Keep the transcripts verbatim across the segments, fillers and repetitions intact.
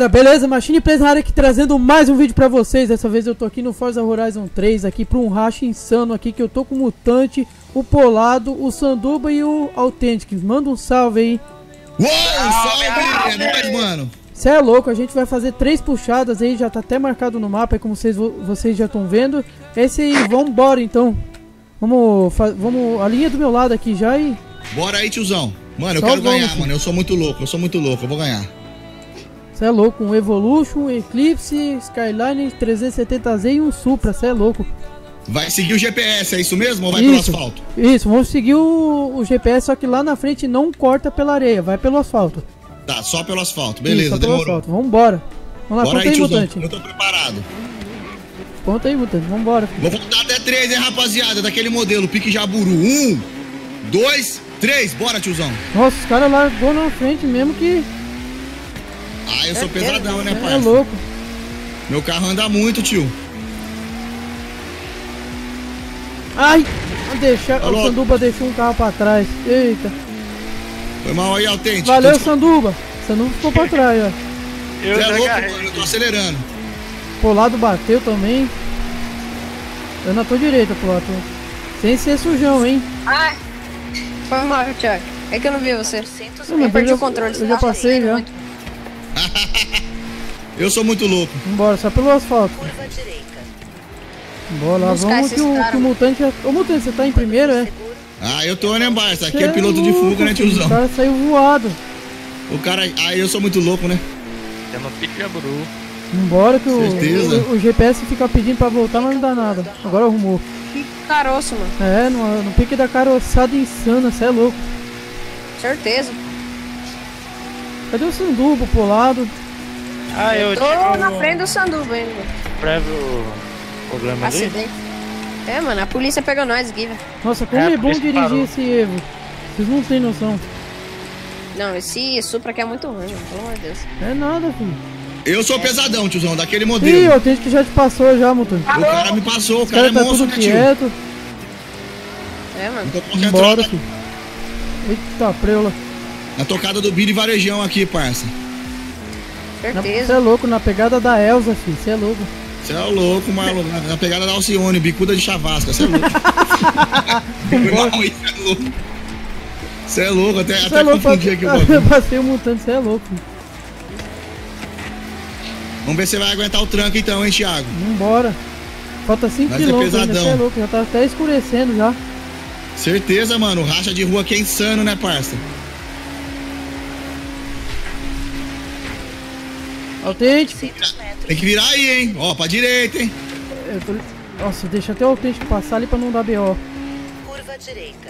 galera, beleza? Machine Plays na área aqui trazendo mais um vídeo pra vocês. Dessa vez eu tô aqui no Forza Horizon três aqui pra um racha insano aqui, que eu tô com o Mutante, o Polado, o Sanduba e o Authentic. Manda um salve aí. Uou, salve, é nóis, mano. Cê é louco, a gente vai fazer três puxadas aí, já tá até marcado no mapa aí, como vocês, vocês já estão vendo. Esse aí, vambora então. Vamos, vamos, a linha do meu lado aqui já e... Bora aí, tiozão. Mano, eu Só quero vamos, ganhar, filho. mano. Eu sou muito louco, eu sou muito louco, eu vou ganhar. Cê é louco, um Evolution, Eclipse, Skyline trezentos e setenta Z e um Supra, cê é louco. Vai seguir o G P S, é isso mesmo ou vai Isso, pelo asfalto? Isso, vamos seguir o, o G P S, só que lá na frente não corta pela areia, vai pelo asfalto. Tá, só pelo asfalto, Isso, beleza, só pelo demorou. asfalto. Vambora. Vamos lá, Bora conta aí, aí, tiozão, Mutante. eu tô preparado. Conta aí, Mutante, vambora. Filho. Vou contar até três, hein, rapaziada, daquele modelo, pique jaburu. Um, dois, três, bora, tiozão. Nossa, os caras largou na frente mesmo que... Ah, eu sou pesadão, né, É parça? louco. Meu carro anda muito, tio. Ai, deixa, o Alô? Sanduba deixou um carro pra trás. Eita. Foi mal aí, Autêntico. Valeu, Tô- Sanduba. Sanduba ficou pra trás, ó. Eu Você é louco, agarrei. mano, eu tô acelerando. Polado bateu também. Eu na tua direita, Polado. Sem ser sujão, hein? Ai, foi mal, Thiago. É que eu não vi você. Não, mas Eu perdi já- o controle. Eu já passei já. Eu sou muito louco. Vambora, só pelo asfalto. Curva direita. Bora lá, Buscar vamos esses que o, caras. que o Mutante... é- Ô, Mutante, você tá em primeiro, é? Ah, eu tô, né, Barça? Aqui Cê é piloto de louco, fuga, né, filho, tiozão? O cara saiu voado. O cara... Ah, eu sou muito louco, né? É no pique jaburu. Vambora que o, Certeza. o, o G P S fica pedindo pra voltar, mas não dá nada. Agora arrumou. Que caroço, mano. É, no, no pique da caroçada insana, cê é louco. Certeza. Cadê o Sanduba, o Polado? Ah, eu Tô tive na um frente do Sanduba ainda. prévio problema ali. Acidente. É, mano, a polícia pegou nós aqui, velho. Nossa, como É, é, por bom isso que dirigir parou. esse Evo. Vocês não têm noção. Não, esse Supra aqui é muito ruim, mano. Pelo amor de Deus. É nada, filho. Eu sou pesadão, tiozão, daquele Ih, modelo. eu tenho que já te passou já, Mutante. O cara me passou, o Os cara é caras tá monstro, tudo né, tio? quieto. É, mano. Tô concentrado Bora, na- filho. Eita, preula. na tocada do Billy Varejão aqui, parça. Você é Certeza. louco, na pegada da Elsa, filho. Você é louco. Você é louco, maluco. Na, na pegada da Alcione, bicuda de chavasca. Você é louco. Foi mal aí, você é louco. Você é louco, até, Você até é louco. confundi aqui o Eu bagulho. passei o Mutante, você é louco, filho. Vamos ver se você vai aguentar o tranco então, hein, Thiago? Vambora. Falta cinco Vai ser quilômetros ainda, pesadão. você é louco. Já tá até escurecendo já. Certeza, mano. O racha de rua aqui é insano, né, parça? Autêntico. Tem que virar aí, hein? Ó, pra direita, hein? Eu tô... Nossa, deixa até o autêntico passar ali pra não dar B O. Curva direita.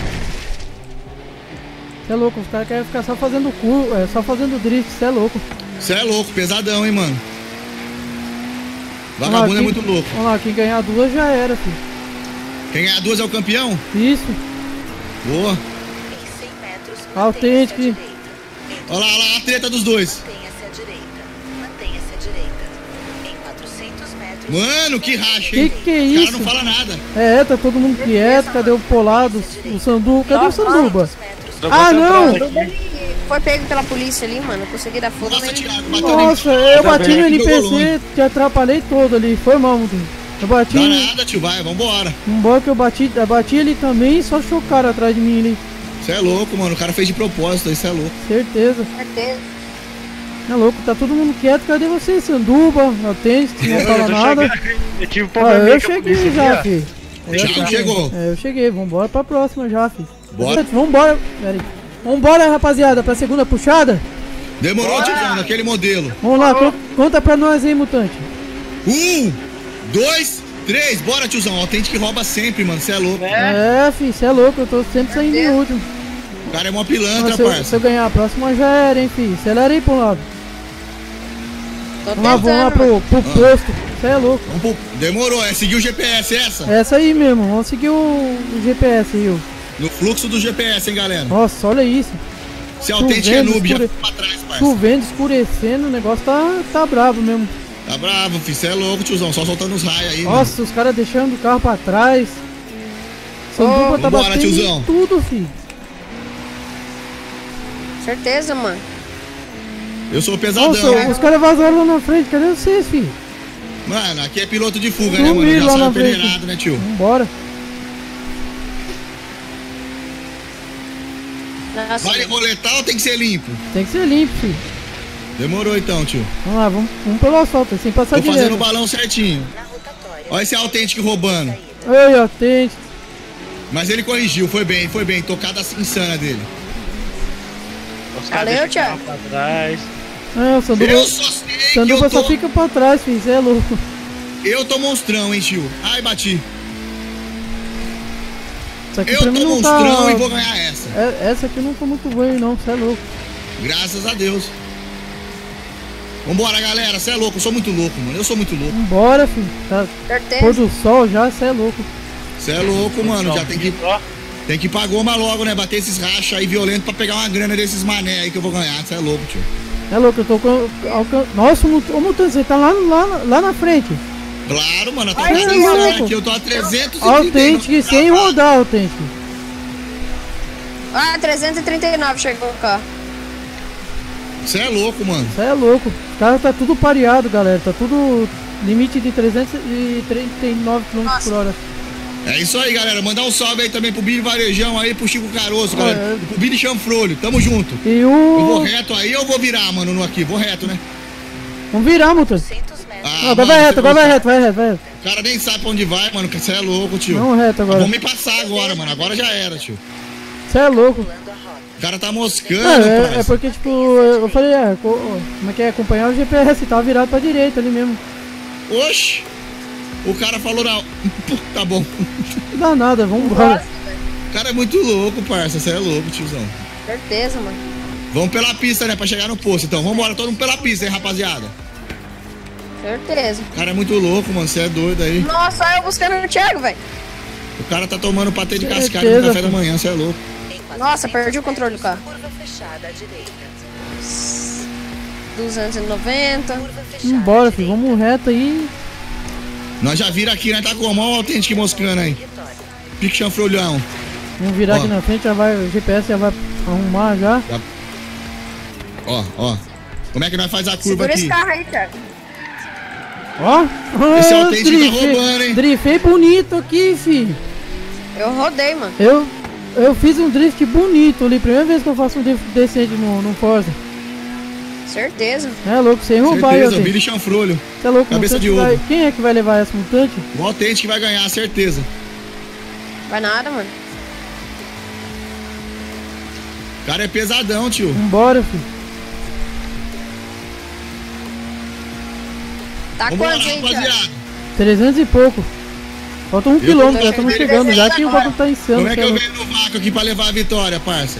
Você é louco, os caras querem ficar só fazendo curva, é, só fazendo drift, você é louco. Você é louco, pesadão, hein, mano? Vamos lá, Vagabundo é quem- muito louco. Vamos lá, quem ganhar duas já era, filho. Quem ganhar duas é o campeão? Isso. Boa. Em cem metros, Autêntico. mantenha-se à direita. Em Olha lá, olha lá a treta dos dois. Mantenha-se à direita. Mantenha-se à direita. Em quatrocentos metros... Mano, que racha, Que hein? que é O cara isso? não fala nada. É, tá todo mundo quieto, cadê o Polado, o Sanduba, cadê o Sanduba? metros... Tô Ah, não! concentrado aqui. Foi pego pela polícia ali, mano. Eu consegui dar fogo Nossa, nele. Thiago, bateu Nossa, nem... eu Tá bati bem, no que N P jogou C, longe. te atrapalhei todo ali, foi mal, mano. Eu bati, Dá nada, tio, vai, vambora. embora que eu bati, eu bati ele também, só chocaram atrás de mim ali, Você é louco, mano. O cara fez de propósito, isso é louco. certeza. Certeza. É louco, tá todo mundo quieto, cadê você, Sanduba, Autêntico, que não Eu, fala eu nada? cheguei- eu tive um Ah, problema eu cheguei já, filho. Eu Thiago cheguei. chegou. É, eu cheguei, vambora pra próxima já, filho. Bora. Vambora, pera aí. Vambora, rapaziada, pra segunda puxada? Demorou, tiozão, naquele modelo. Vamos lá, con- conta pra nós aí, Mutante. Um, dois, três. Bora, tiozão. Autêntico que rouba sempre, mano. Você é louco. É, filho, cê é louco, eu tô sempre saindo em último. O cara é mó Mas pilantra, se, eu, parça. se eu ganhar a próxima já era, hein, filho. Acelera aí pra um lado. Tô Vamos lá, vamos lá tentando, pro, pro posto. Cê é louco. Vamos pro... Demorou, é seguir o G P S, essa? Essa aí mesmo, vamos seguir o, o G P S aí, ó. No fluxo do G P S, hein, galera? Nossa, olha isso. Se autêntico é Chovendo, noob, já escure- foi pra trás, parça. Chovendo, escurecendo, o negócio tá, tá bravo mesmo. Tá bravo, filho. Você é louco, tiozão. Só soltando os raios aí, mano. Nossa, os caras deixando o carro pra trás. Sanduba tá vambora, batendo tiozão. em tudo, filho. Certeza, mano. Eu sou pesadão, Nossa, né? os caras vazaram lá na frente, cadê vocês, filho? Mano, aqui é piloto de fuga, né, mano? Sumiram Já lá na saiu frente. peneirado, né, tio? Vambora. Nossa, Vai roletar ou tem que ser limpo? Tem que ser limpo, filho. Demorou então, tio. Vamos lá, vamos, vamos pelo asfalto, sem passar Tô fazendo o direto. balão certinho. Na rotatória. Olha esse autêntico roubando. Ei, atente. Mas ele corrigiu, foi bem, foi bem. Tocada insana dele. Os Valeu, caras deixam Thiago. o carro pra trás. É, o Sanduba, Eu só sei que Sanduba eu só tô... fica pra trás, filho, cê é louco. Eu tô monstrão, hein, tio. Ai, bati. Isso aqui Eu pra tô mim não monstrão tá... e vou ganhar essa. É, essa aqui não tá muito boa, não, cê é louco. Graças a Deus. Vambora, galera. Cê é louco. Eu sou muito louco, mano. Eu sou muito louco. Vambora, filho. Tá certeza. pôr do sol já, cê é louco. Cê é louco, mano. Já tem que, Ó, tem que pagar uma logo, né? Bater esses rachas aí violentos pra pegar uma grana desses mané aí que eu vou ganhar. Cê é louco, tio. É louco, eu tô com... alcan- Nossa, o Mut- ô Mutante, você tá lá, lá, lá na frente. Claro, mano. A Ai, tocada que insana louco. aqui. Eu tô a trezentos e trinta e Autêntico, nove. sem rodar, autêntico. Ah, trezentos e trinta e nove chegou o carro. Cê é louco, mano. Cê é louco. O carro tá tudo pareado, galera. Tá tudo limite de trezentos e trinta e nove quilômetros por hora. É isso aí, galera. Mandar um salve aí também pro Billy Varejão aí, pro Chico Caroço, galera. é. Pro Billy Chanfrolho. Tamo junto. E Eu vou o... reto aí ou vou virar, mano, no aqui? Vou reto, né? Vamos virar, Mutante. duzentos metros. Ah, Não, agora mano, vai reto, cê agora vai não- reto, vai reto, vai reto. O cara nem sabe pra onde vai, mano, que você é louco, tio. Não reto agora. Vamos me passar agora, mano. Agora já era, tio. Você é louco. Pulando a rota. O cara tá moscando, É, é, parça. é porque, tipo, eu falei, é, co- como é que é? Acompanhar o G P S, tava virado pra direita ali mesmo. Oxi! O cara falou não. Tá bom. Não dá nada, vambora. O cara é muito louco, parça. Você é louco, tiozão. Certeza, mano. Vamos pela pista, né? Pra chegar no posto. Então, vambora, todo mundo pela pista, hein, rapaziada. Certeza. O cara é muito louco, mano. Você é doido aí. Nossa, olha eu buscando o Thiago, velho. O cara tá tomando patê de Certeza, cascalho no café filho. da manhã, você é louco. Em quatrocentos Nossa, perdi o controle do carro. Curva fechada à direita. duzentos e noventa. Curva fechada Vambora, à filho, direita. vamos reto aí. Nós já vira aqui, né? Tá com a mão autêntica moscando aí. Vitória. Pique chanfrolhão. Vamos virar Ó. aqui na frente, já vai, o G P S já vai arrumar já. Ó, ó. Como é que nós faz a curva Segura esse aqui? carro aí, Thiago. Ó, Esse ah, autêntico tá drifei- roubando, hein? Drifei bonito aqui, filho. Eu rodei, mano. Eu, eu fiz um drift bonito ali, primeira vez que eu faço um drift decente no, no Forza. Certeza. É louco, sem roubar aí, Certeza, autêntico. Billy chanfrolho. Você é louco, Cabeça mutante de vai- ovo. Quem é que vai levar essa mutante? O autêntico vai ganhar, certeza. Vai nada, mano. O cara é pesadão, tio. Vambora, filho. Tá Vambora, quantos aí, Thiago? rapaziada. trezentos e pouco. Falta um Eu quilômetro, tô já estamos chegando chegando, já agora. que o bagulho tá insano. Como é que cê eu louco. venho no vácuo aqui pra levar a vitória, parça?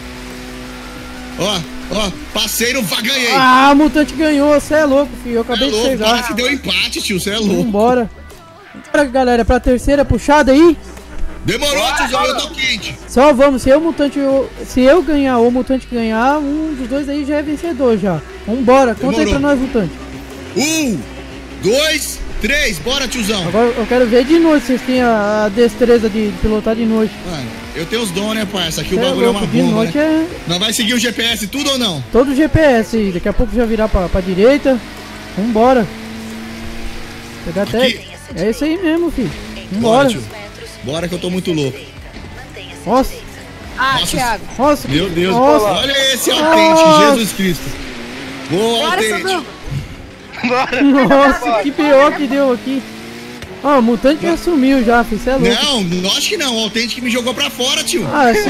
Ó, ó, passei no vácuo, ganhei. Ah, o mutante ganhou, você é louco, filho. Eu Cê é acabei de louco, chegar. parece que deu empate, tio, você é louco. Vambora. Bora, galera, pra terceira puxada aí. Demorou, tiozão, eu tô quente. Só vamos, se eu mutante, eu- se eu ganhar ou o mutante ganhar, um dos dois aí já é vencedor já. Vambora, conta aí Demorou. pra nós, mutante. Um, dois, três, bora, tiozão. Agora eu quero ver de noite, vocês têm a, a destreza de pilotar de noite. Mano, eu tenho os dons, né, parça? Aqui o Cê é bagulho é uma louco, de bomba, noite né? é Nós vai seguir o G P S tudo ou não? todo G P S aí, daqui a pouco já virar pra, pra direita. Vambora. Pegar até... Aqui. É isso aí mesmo, filho. Bora, Vambora. tio. Bora que eu tô muito louco. Mantenha-se à Nossa, direita. Ah, Nossa. Thiago. nossa. Meu Deus, Nossa. olha esse autêntico, Nossa. Jesus Cristo. Boa, Bora, autêntico. Sandro. Nossa, que pior que deu aqui. Ó, o mutante já sumiu já, filho. Cê é louco. Não, acho que não. O autêntico me jogou pra fora, tio. Ah, se,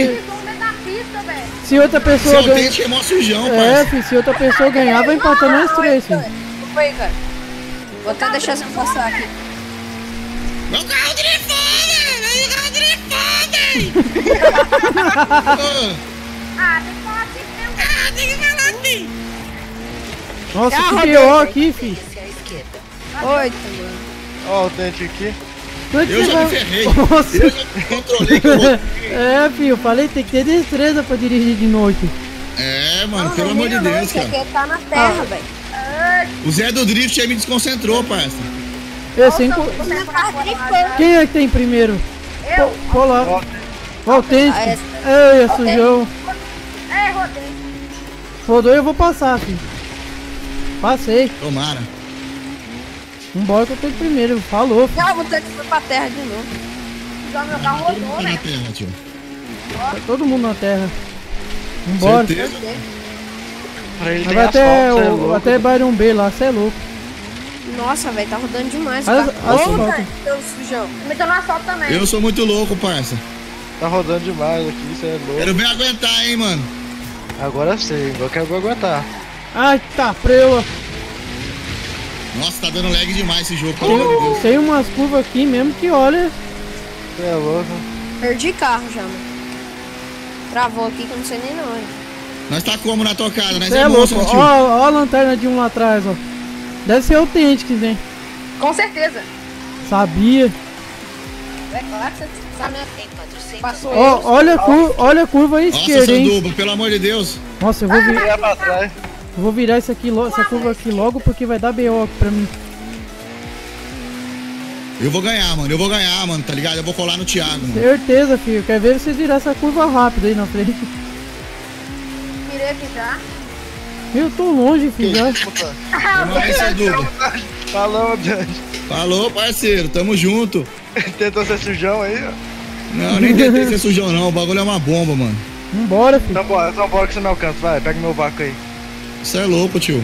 se outra Esse pessoa ganhar. autêntico é mó sujão, É, parça. filho, se outra pessoa ganhar, vai empatar nós três, filho. Desculpa aí, cara. Vou até deixar você passar aqui. Meu carro drifou, velho! Meu carro drifou, velho! Ah, tem que falar assim. Nossa, Já que rodei, pior velho. aqui, filho. Mantenha-se à esquerda. Oito, mano. Ó, o dente aqui. Onde Eu você já me vai? ferrei. Nossa. Eu já me controlei que eu vou... É, filho, eu falei, tem que ter destreza pra dirigir de noite. É, mano, pelo amor de Deus, cara. Aqui tá na terra, velho. O Zé do Drift aí me desconcentrou, parça. Eu sem co- Quem é que tem primeiro? Eu. Pô lá. O autêntico. Ah, essa- Ei, sujão. Rodou e eu vou passar, filho. Passei. Tomara. Vambora que eu tô de primeiro. Falou, filho. Não, vou ter que ir pra terra de novo. Já meu carro Todo rodou, mundo na né? terra, tio. Tá todo mundo na terra. Vambora. Certeza. Pra ele Vai tem até, asfalto, cê é o, louco. até Byron B lá, cê é louco. Nossa, velho, tá rodando demais. As- cara. asfalto. Ô, seu sujão. Meteu no asfalto também. Eu sou muito louco, parça. Tá rodando demais aqui, cê é louco. Quero ver aguentar, hein, mano. Agora sim, agora que eu vou aguentar. Ai, tá, preula. Nossa, tá dando lag demais esse jogo, pelo amor de Deus. Tem umas curvas aqui mesmo que olha. Cê é louco. Perdi carro já, mano. Travou aqui que eu não sei nem não. Nós tá como na tocada, nós Cê é, é louco. monstro, Ó, tio. ó a lanterna de um lá atrás, ó. Deve ser autêntico, hein? Com certeza. Sabia. É claro que você sabe, né? Em quatrocentos Passou Ó, eu. olha, a cur- olha a curva à Nossa, esquerda, hein? Sanduba, pelo amor de Deus. Nossa, eu vou, vi- Virar pra trás. eu vou virar isso aqui, lo- essa curva aqui logo porque vai dar B O aqui pra mim. Eu vou ganhar, mano. Eu vou ganhar, mano, tá ligado? Eu vou colar no Thiago, mano. Certeza, filho. Quer ver vocês virar essa curva rápida aí na frente. Mirei aqui já. Eu tô longe, filho. Já. Vamos aí, Sanduba. Falou, Dante. Falou, parceiro. Tamo junto. Tentou ser sujão aí, ó. Não, nem tentei ser sujão, não. O bagulho é uma bomba, mano. Vambora, filho. Então bora, então bora que você me alcança. Vai, pega meu vácuo aí. Isso é louco, tio.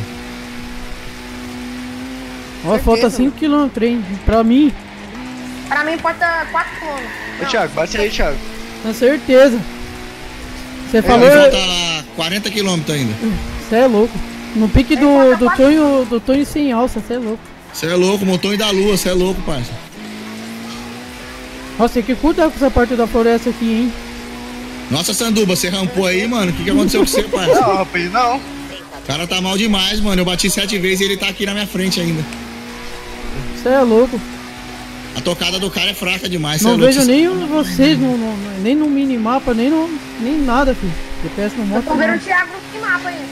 Ó, falta cinco quilômetros, hein? Pra mim, Pra mim pode estar quatro quilômetros. Ô, Thiago, bate aí, Thiago. com certeza. Você Falou... falou. Falta lá quarenta quilômetros ainda. Você é louco. No pique do, do Tonho do Tonho sem alça, você é louco. Você é louco, montão da lua, você é louco, parça. Nossa, tem que cuidar com essa parte da floresta aqui, hein? Nossa, Sanduba, você rampou aí, mano. O que, que aconteceu com você, parça? Não, rapaz, não. O cara tá mal demais, mano. Eu bati sete vezes e ele tá aqui na minha frente ainda. Você é louco. A tocada do cara é fraca demais. cê Não é louco, vejo cê- nem o- vocês, no, no- nem no minimapa, nem, no, nem nada, filho. G P S não Eu mostra tô vendo o nada. Thiago no mapa aí.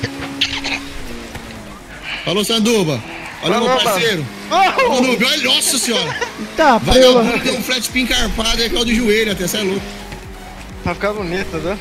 Falou, Sanduba. Olha o meu Falou, parceiro. Oh! Mano, olha, nossa senhora. Tá, preula. Vagabundo tem um flat spin carpado aí que é o do joelho até, você é louco. Vai ficar bonito, né?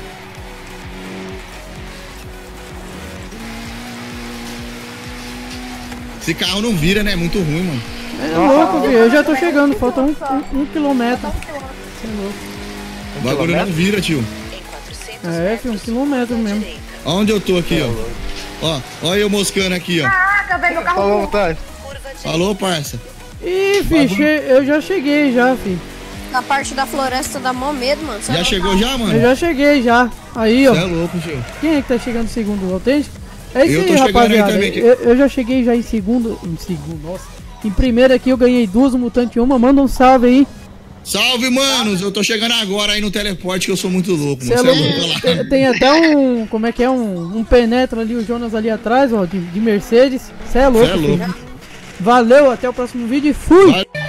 Esse carro não vira, né? É muito ruim, mano. É louco, filho. Eu já tô chegando, falta um, um, um quilômetro. Você é louco. O bagulho não vira, tio. em quatrocentos É, filho, um quilômetro mesmo. direita. Onde eu tô aqui, ó. Ó, olha eu moscando aqui, ó. Caraca, velho, meu carro Falou, rodou. vontade. Curva direita. Falou, parça. Ih, filho, che- eu já cheguei já, filho. Na parte da floresta dá mó medo, mano. Cê é Já louco. chegou já, Eu mano? já cheguei já. Aí, ó. Você é louco, tio. Quem é que tá chegando em segundo? O autêntico? É isso Eu aí, tô chegando aí rapaziada. também, que- Eu, eu já cheguei já em segundo. Em segundo, nossa. Em primeiro aqui eu ganhei duas, mutante uma. Manda um salve aí. Salve, manos! Eu tô chegando agora aí no teleporte que eu sou muito louco, Cê mano. é Cê é louco. louco, olha lá. Tem, tem até um. Como é que é? Um, um penetra ali, o Jonas ali atrás, ó, de, de Mercedes. Cê é louco, Cê é filho. louco. Valeu, até o próximo vídeo e fui! Vai-